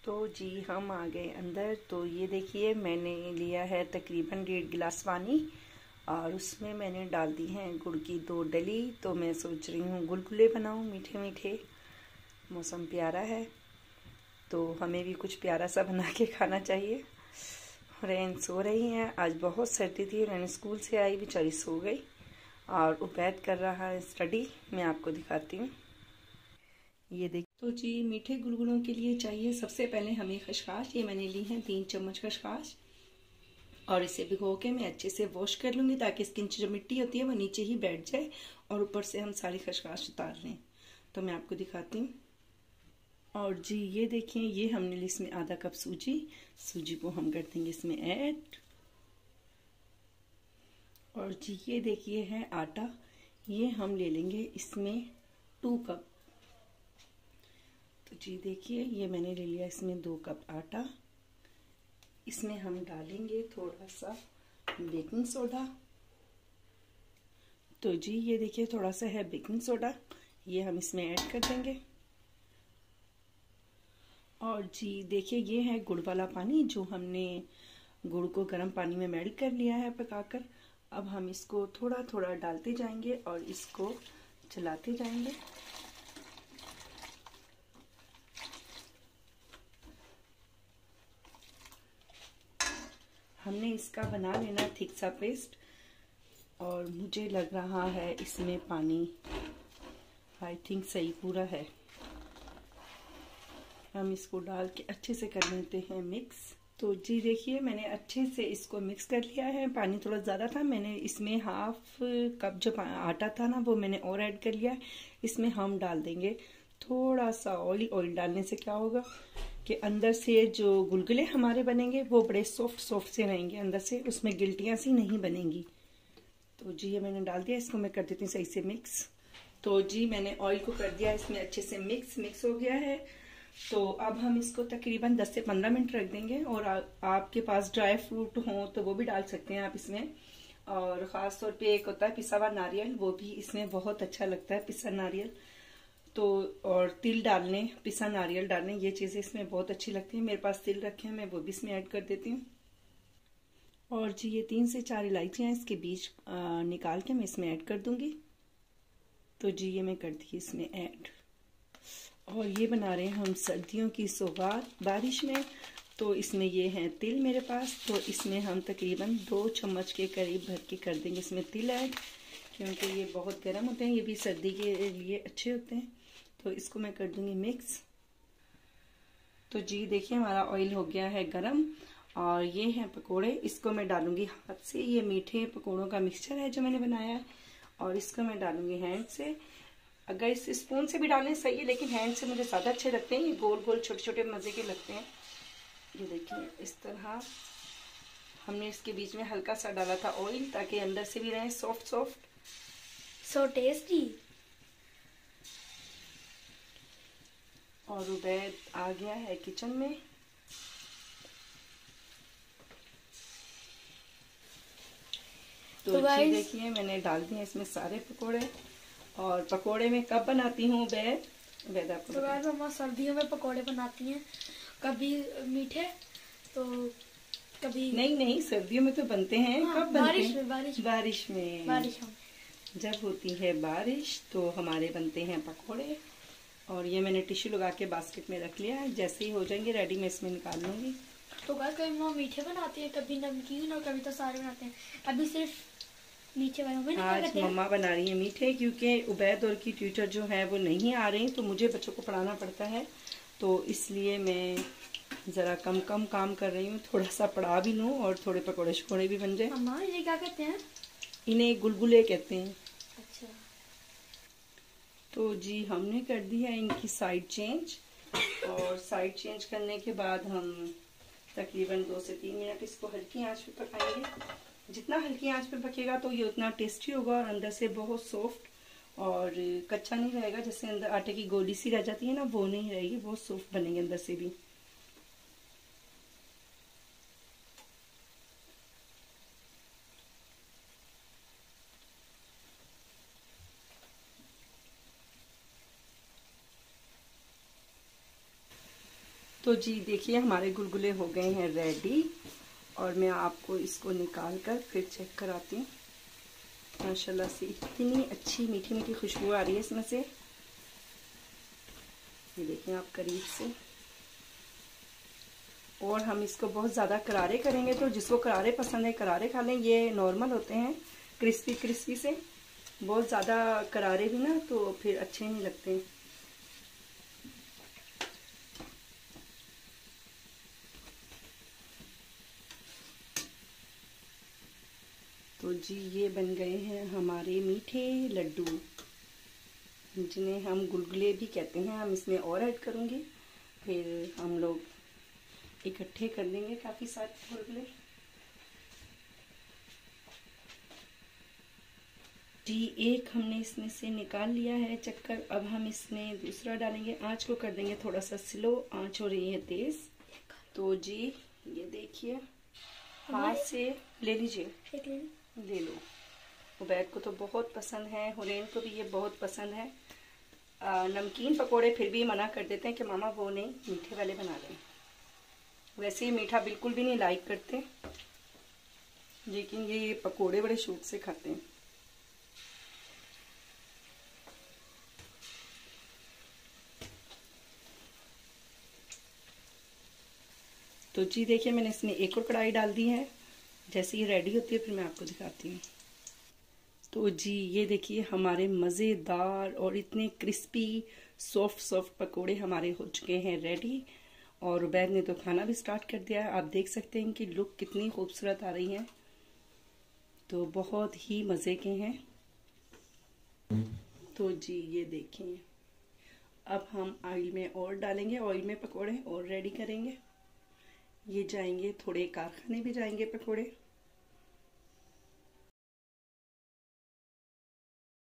तो जी हम आ गए अंदर। तो ये देखिए मैंने लिया है तकरीबन 1.5 गिलास पानी और उसमें मैंने डाल दी हैं गुड़ की 2 डली। तो मैं सोच रही हूँ गुलगुले बनाऊँ मीठे मीठे। मौसम प्यारा है तो हमें भी कुछ प्यारा सा बना के खाना चाहिए। रैन सो रही हैं, आज बहुत सर्दी थी। रैन स्कूल से आई, बेचारी सो गई और उबैद कर रहा है स्टडी। मैं आपको दिखाती हूँ, ये देख। तो जी मीठे गुलगुलों के लिए चाहिए सबसे पहले हमें खसखस। ये मैंने ली है 3 चम्मच खसखस और इसे भिगो के मैं अच्छे से वॉश कर लूँगी ताकि इसकी जो मिट्टी होती है वो नीचे ही बैठ जाए और ऊपर से हम सारी खसखस उतार लें। तो मैं आपको दिखाती हूँ। और जी ये देखिए, ये हमने ली इसमें आधा कप सूजी को हम कर देंगे इसमें ऐड। और जी ये देखिए है आटा, ये हम ले लेंगे इसमें 2 कप। तो जी देखिए ये मैंने ले लिया इसमें 2 कप आटा। इसमें हम डालेंगे थोड़ा सा बेकिंग सोडा। तो जी ये देखिए थोड़ा सा है बेकिंग सोडा, ये हम इसमें ऐड कर देंगे। और जी देखिए ये है गुड़ वाला पानी, जो हमने गुड़ को गर्म पानी में मेल्ट कर लिया है पकाकर। अब हम इसको थोड़ा थोड़ा डालते जाएंगे और इसको चलाते जाएंगे। हमने इसका बना लेना थिक सा पेस्ट और मुझे लग रहा है इसमें पानी आई थिंक सही पूरा है। हम इसको डाल के अच्छे से कर लेते हैं मिक्स। तो जी देखिए मैंने अच्छे से इसको मिक्स कर लिया है। पानी थोड़ा ज़्यादा था, मैंने इसमें हाफ कप जो आटा था ना वो मैंने और ऐड कर लिया। इसमें हम डाल देंगे थोड़ा सा ऑयल। ऑयल डालने से क्या होगा कि अंदर से जो गुलगुले हमारे बनेंगे वो बड़े सॉफ्ट सॉफ्ट से रहेंगे, अंदर से उसमें गिल्टियाँ सी नहीं बनेंगी। तो जी ये मैंने डाल दिया, इसको मैं कर देती हूँ सही से मिक्स। तो जी मैंने ऑयल को कर दिया इसमें अच्छे से मिक्स हो गया है। तो अब हम इसको तकरीबन 10 से 15 मिनट रख देंगे। और आपके पास ड्राई फ्रूट हो तो वो भी डाल सकते हैं आप इसमें। और ख़ास तौर पे एक होता है पिसा हुआ नारियल, वो भी इसमें बहुत अच्छा लगता है, पिसा नारियल। तो और तिल डालने, पिसा नारियल डालने, ये चीज़ें इसमें बहुत अच्छी लगती हैं। मेरे पास तिल रखे हैं, मैं वो भी इसमें ऐड कर देती हूँ। और जी ये 3 से 4 इलायचियाँ इसके बीज निकाल के मैं इसमें ऐड कर दूंगी। तो जी ये मैं कर दी इसमें ऐड। और ये बना रहे हैं हम सर्दियों की सौगात बारिश में। तो इसमें ये हैं तिल मेरे पास, तो इसमें हम तकरीबन 2 चम्मच के करीब भर के कर देंगे इसमें तिल ऐड, क्योंकि ये बहुत गर्म होते हैं, ये भी सर्दी के लिए अच्छे होते हैं। तो इसको मैं कर दूंगी मिक्स। तो जी देखिए हमारा ऑयल हो गया है गरम और ये हैं पकोड़े, इसको मैं डालूंगी हाथ से। ये मीठे पकोड़ों का मिक्सचर है जो मैंने बनाया है और इसको मैं डालूंगी हैंड से। अगर इस स्पून से भी डालने सही है, लेकिन हैंड से मुझे ज़्यादा अच्छे लगते हैं, ये गोल गोल छोटे छोटे मज़े के लगते हैं। ये देखिए इस तरह हमने इसके बीच में हल्का सा डाला था ऑयल ताकि अंदर से भी रहे सॉफ्ट सॉफ्ट। So tasty. और उबैद आ गया है किचन में। तो जी देखिए मैंने डाल दिए इसमें सारे पकोड़े। और पकोड़े में कब बनाती हूँ उबैद? तो मम्मा सर्दियों में पकोड़े बनाती हैं, कभी मीठे तो कभी नहीं सर्दियों में तो बनते हैं। हाँ, कब बनते हैं? बारिश में जब होती है बारिश तो हमारे बनते हैं पकोड़े। और ये मैंने टिश्यू लगा के बास्केट में रख लिया है, जैसे ही हो जाएंगे रेडी मैं इसमें निकाल लूंगी। तो कभी मम्मा मीठे बनाती है, कभी नमकीन और कभी तो सारे बनाते हैं। अभी सिर्फ मीठे आज मम्मा बना रही है मीठे, क्योंकि उबैद और की ट्यूटर जो है वो नहीं आ रही, तो मुझे बच्चों को पढ़ाना पड़ता है, तो इसलिए मैं ज़रा कम काम कर रही हूँ। थोड़ा सा पढ़ा भी लूँ और थोड़े पकौड़े शकोड़े भी बन जाए। मम्मा ये क्या कहते हैं? इन्हें गुलगुले कहते हैं। अच्छा। तो जी हमने कर दी है इनकी साइड चेंज। और साइड चेंज करने के बाद हम तकरीबन 2 से 3 मिनट इसको हल्की आंच पे पकाएंगे। जितना हल्की आंच पे पकेगा तो ये उतना टेस्टी होगा और अंदर से बहुत सॉफ्ट और कच्चा नहीं रहेगा। जैसे अंदर आटे की गोली सी रह जाती है ना, वो नहीं रहेगी, बहुत सॉफ्ट बनेंगे अंदर से भी। तो जी देखिए हमारे गुलगुले हो गए हैं रेडी, और मैं आपको इसको निकाल कर फिर चेक कराती हूँ। माशाल्लाह से इतनी अच्छी मीठी मीठी खुशबू आ रही है इसमें से। ये देखिए आप करीब से। और हम इसको बहुत ज़्यादा करारे करेंगे तो जिसको करारे पसंद है करारे खा लें, ये नॉर्मल होते हैं क्रिस्पी क्रिस्पी से। बहुत ज़्यादा करारे भी ना तो फिर अच्छे नहीं लगते। तो जी ये बन गए हैं हमारे मीठे लड्डू, जिन्हें हम गुलगुले भी कहते हैं। हम इसमें और ऐड करूँगी, फिर हम लोग इकट्ठे कर देंगे काफ़ी सारे गुलगुले। जी एक हमने इसमें से निकाल लिया है चक्कर। अब हम इसमें दूसरा डालेंगे। आँच को कर देंगे थोड़ा सा स्लो, आँच हो रही है तेज़। तो जी ये देखिए हाथ से ले लीजिए, ले लो। उबैद को तो बहुत पसंद है, हुरैन को भी ये बहुत पसंद है। नमकीन पकोड़े फिर भी मना कर देते हैं कि मामा वो नहीं, मीठे वाले बना लें। वैसे ही मीठा बिल्कुल भी नहीं लाइक करते, लेकिन ये पकोड़े बड़े शौक से खाते हैं। तो जी देखिए मैंने इसमें एक और कढ़ाई डाल दी है। जैसे ये रेडी होती है फिर मैं आपको दिखाती हूँ। तो जी ये देखिए हमारे मज़ेदार और इतने क्रिस्पी सॉफ्ट सॉफ्ट पकोड़े हमारे हो चुके हैं रेडी। और उबैद ने तो खाना भी स्टार्ट कर दिया है। आप देख सकते हैं कि लुक कितनी खूबसूरत आ रही है। तो बहुत ही मज़े के हैं। तो जी ये देखें, अब हम ऑयल में और डालेंगे, ऑयल में पकोड़े और रेडी करेंगे। ये जाएंगे थोड़े कारखाने भी जाएंगे पकोड़े।